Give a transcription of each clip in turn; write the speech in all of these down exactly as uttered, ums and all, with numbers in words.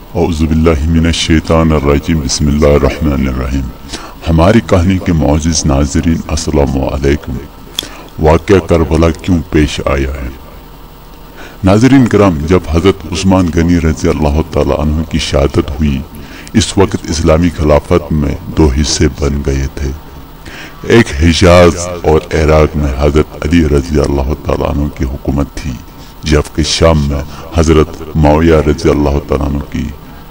اعوذ باللہ من الشیطان الرجیم بسم اللہ الرحمن الرحیم۔ ہماری کہانی کے معزز ناظرین السلام علیکم۔ واقعہ کربلا کیوں پیش آیا ہے؟ ناظرین کرام، جب حضرت عثمان غنی رضی اللہ تعالیٰ عنہ کی شہادت ہوئی، اس وقت اسلامی خلافت میں دو حصے بن گئے تھے۔ ایک حجاز اور عراق میں حضرت علی رضی اللہ تعالیٰ عنہ کی حکومت تھی، جبکہ شام میں حضرت معاویہ رضی اللہ تعالیٰ عنہ کی۔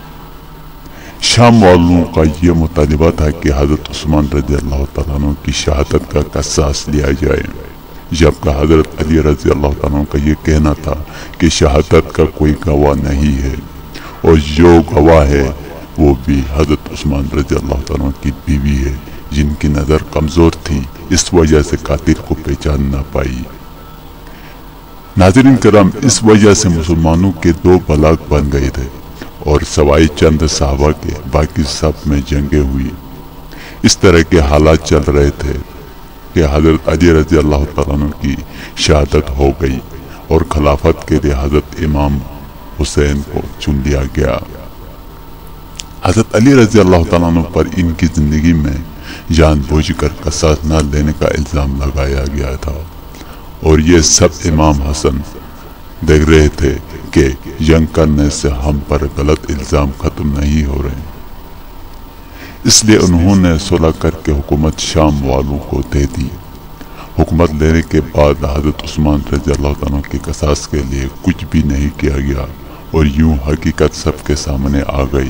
شام والوں کا یہ مطالبہ تھا کہ حضرت عثمان رضی اللہ تعالیٰ عنہ کی شہادت کا قصاص لیا جائے، جبکہ حضرت علی رضی اللہ تعالیٰ عنہ کا یہ کہنا تھا کہ شہادت کا کوئی گواہ نہیں ہے، اور جو گواہ ہے وہ بھی حضرت عثمان رضی اللہ تعالیٰ عنہ کی بیوی ہے، جن کی نظر کمزور تھی، اس وجہ سے قاتل کو پہچان نہ پائی۔ ناظرین کرام، اس وجہ سے مسلمانوں کے دو بلاک بن گئے تھے، اور سوائے چند صحابہ کے باقی سب میں جنگیں ہوئی۔ اس طرح کے حالات چل رہے تھے کہ حضرت علی رضی اللہ تعالیٰ عنہ کی شہادت ہو گئی، اور خلافت کے لیے حضرت امام حسین کو چن لیا گیا۔ حضرت علی رضی اللہ تعالیٰ عنہ پر ان کی زندگی میں جان بوجھ کر قصاص نہ لینے کا الزام لگایا گیا تھا، اور یہ سب امام حسن دیکھ رہے تھے کہ جنگ کرنے سے ہم پر غلط الزام ختم نہیں ہو رہے، اس لیے انہوں نے صلح کر کے حکومت شام والوں کو دے دی۔ حکومت لینے کے بعد حضرت عثمان رضی اللہ عنہ کے قصاص کے لیے کچھ بھی نہیں کیا گیا، اور یوں حقیقت سب کے سامنے آ گئی۔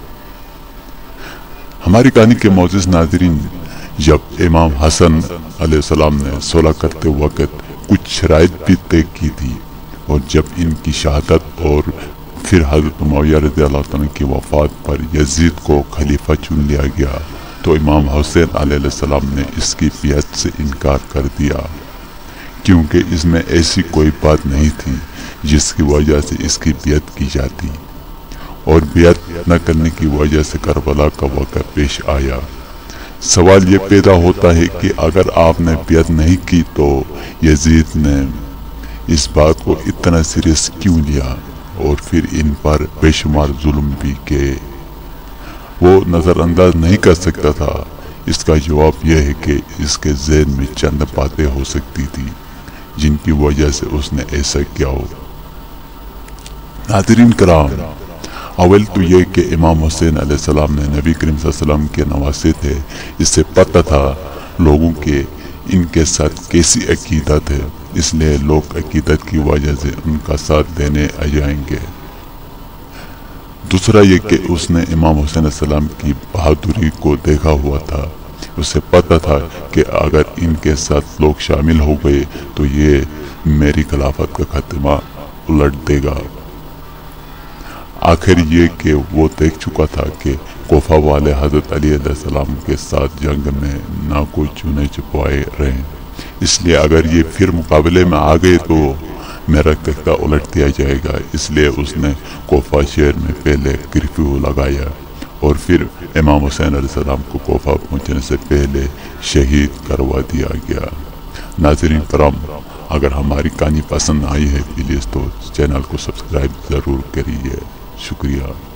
ہماری کہانی کے معزز ناظرین، جب امام حسن علیہ السلام نے صلح کرتے وقت کچھ شرائط بھی طے کی تھی، اور جب ان کی شہادت اور پھر حضرت معاویہ رضی اللہ عنہ کی وفات پر یزید کو خلیفہ چن لیا گیا، تو امام حسین علیہ السلام نے اس کی بیعت سے انکار کر دیا، کیونکہ اس میں ایسی کوئی بات نہیں تھی جس کی وجہ سے اس کی بیعت کی جاتی، اور بیعت نہ کرنے کی وجہ سے کربلا کا واقعہ پیش آیا۔ سوال یہ پیدا ہوتا ہے کہ اگر آپ نے بیعت نہیں کی تو یزید نے اس بات کو اتنا سیریس کیوں لیا، اور پھر ان پر بے شمار ظلم بھی کیے؟ وہ نظر انداز نہیں کر سکتا تھا۔ اس کا جواب یہ ہے کہ اس کے ذہن میں چند باتیں ہو سکتی تھی جن کی وجہ سے اس نے ایسا کیا ہو۔ ناظرین کرام، اول تو یہ کہ امام حسین علیہ السلام نے نبی کریم صلی اللہ علیہ وسلم کے نواسے تھے، اس سے پتہ تھا لوگوں کے ان کے ساتھ کیسی عقیدت ہے، اس لیے لوگ عقیدت کی وجہ سے ان کا ساتھ دینے آ جائیں گے۔ دوسرا یہ کہ اس نے امام حسین علیہ السلام کی بہادری کو دیکھا ہوا تھا، اسے پتہ تھا کہ اگر ان کے ساتھ لوگ شامل ہو گئے تو یہ میری خلافت کا خاتمہ الٹ دے گا۔ آخر یہ کہ وہ دیکھ چکا تھا کہ کوفہ والے حضرت علی علیہ السلام کے ساتھ جنگ میں نہ کوئی چونے چھپائے رہے، اس لیے اگر یہ پھر مقابلے میں آ گئے تو میرا تختہ الٹ دیا جائے گا، اس لیے اس نے کوفہ شہر میں پہلے کرفیو لگایا، اور پھر امام حسین علیہ السلام کو کوفہ پہنچنے سے پہلے شہید کروا دیا گیا۔ ناظرین کرام، اگر ہماری کہانی پسند آئی ہے پلیز تو چینل کو سبسکرائب ضرور کریے۔ شکریہ۔